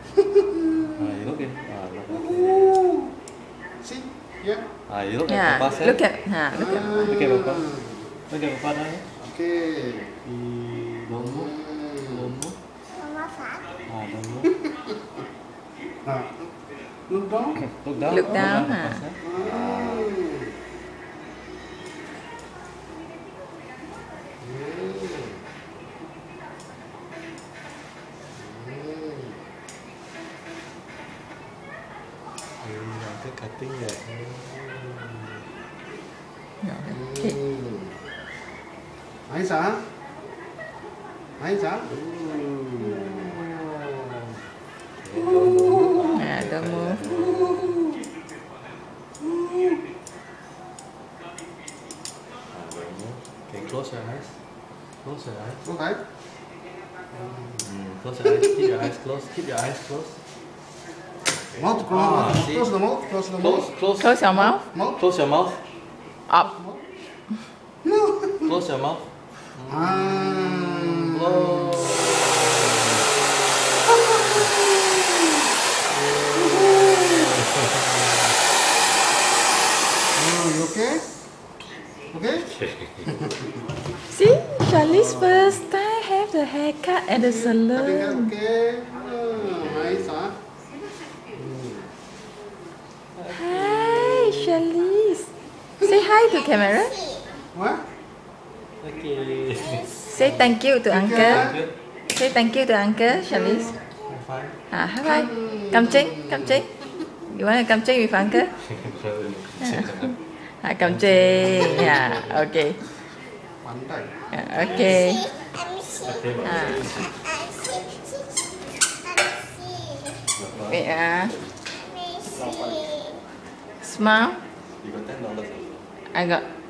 You look in. See? Yeah. You look Yeah. at Papa's Look head. at. Look at. Look at Papa. Look at Papa now. Okay. Don't move. Don't move. Mama phát. Don't move. Look down. Look down. Look down. Papa's head. Cái cutting vậy. Okay. Hãy xả. Hãy xả. Don't move. Okay, close your eyes. Close your eyes. Okay. Close your eyes. Keep your eyes closed. Keep your eyes closed. Mouth close. See? Close the mouth. Close the Close. mouth. Close. Close your mouth. Mouth. Close your mouth. Up. Close your mouth. Ah. Close. You okay? Okay? See, Charlize first time have the haircut at the Cutting salon. okay. Hãy xả. Hi, Charlize. Say hi to camera. What? Okay. Say thank you to uncle. Good. Say thank you to uncle, Charlize. Fine. High five. Come Trinh, come Trinh. You want to come Trinh with uncle? Come Trinh. Yeah, okay. Bắn đây. Okay. Em see. Em see. Wait, Em see. smile. You got $10. I got